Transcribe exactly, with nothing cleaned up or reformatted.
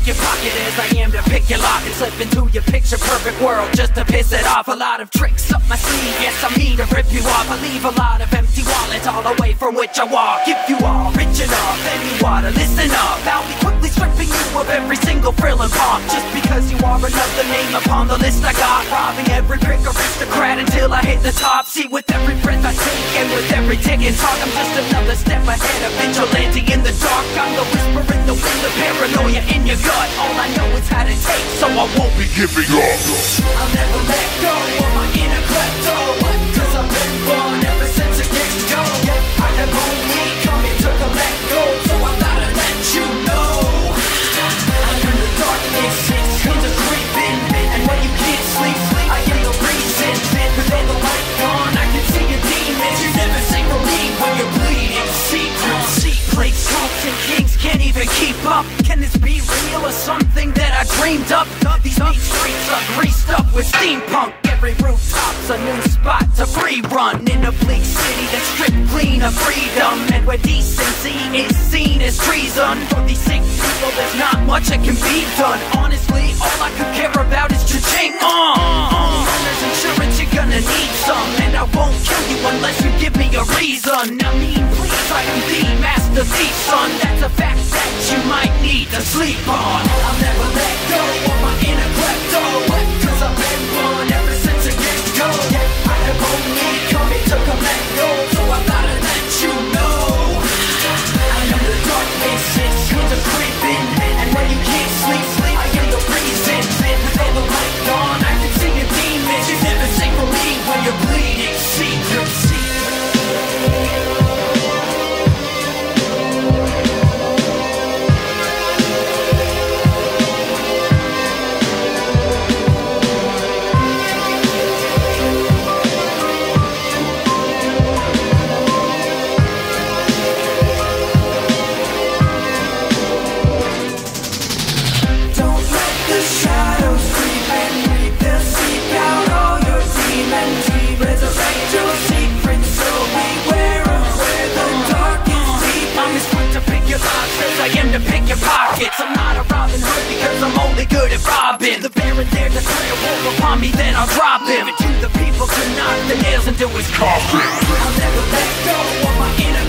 pick your pocket as I am to pick your lock and slip into your picture-perfect world just to piss it off. A lot of tricks up my sleeve, yes, I'm here to rip you off. I leave a lot of empty wallets all away from which I walk. If you are rich enough, then you ought to listen up. I'll be quickly stripping you of every single frill and pop, just because you are another name upon the list I got. Robbing every prick aristocrat until I hit the top. See, with every breath I take and with every ticking talk, I'm just another step ahead of vigilante in the dark. I'm the whisper in the wind, the paranoia in your gut. All I know is how to take, so I won't be giving up. I'll never let go of my inner klepto, cause I've been born ever since a get-go. I have only come here to collect gold, so I thought I'd let you know. I'm in the darkness, it's kinda creeping, and when you can't sleep, I am the reason. With all the light gone, I can see your demons. You never say for me when you're bleeding. Secrets, secrets, cops and kings can't even keep up. Can this be real or something that I dreamed up? These mean streets are greased up with steampunk. Every rooftop's a new spot to free run in a bleak city that's stripped clean of freedom, and where decency is seen as treason. For these sick people, there's not much that can be done. Honestly, all I could care about is cha-ching. Uh, uh, there's insurance, you're gonna need some, and I won't kill you unless you give me a reason. I mean, please, I am the master thief, son. That's a fact that you might need to sleep on. I'll never let go of my inner klepto, cause I've been born ever since a get-go. I have only come here to collect gold, so I thought I'd let you know. I am the darkness, it's kinda creeping, and when you can't sleep, I am the reason. With all the light gone, I can see your demons. You never say for me when you're bleeding. Secret, secret. I am to pick your pockets. I'm not a Robin Hood because I'm only good at robbing. The Baron dare declare war upon me, then I'll drop him. Give it to the people to knock the nails into his coffin. I'll never let go of my inner